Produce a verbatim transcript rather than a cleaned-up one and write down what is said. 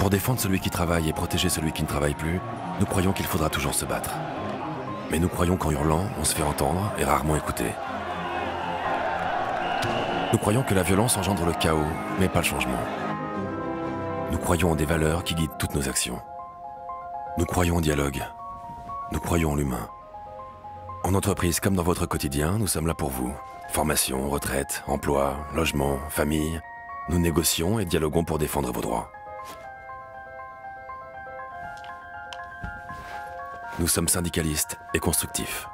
Pour défendre celui qui travaille et protéger celui qui ne travaille plus, nous croyons qu'il faudra toujours se battre. Mais nous croyons qu'en hurlant, on se fait entendre et rarement écouter. Nous croyons que la violence engendre le chaos, mais pas le changement. Nous croyons en des valeurs qui guident toutes nos actions. Nous croyons au dialogue. Nous croyons en l'humain. En entreprise comme dans votre quotidien, nous sommes là pour vous. Formation, retraite, emploi, logement, famille. Nous négocions et dialoguons pour défendre vos droits. Nous sommes syndicalistes et constructifs.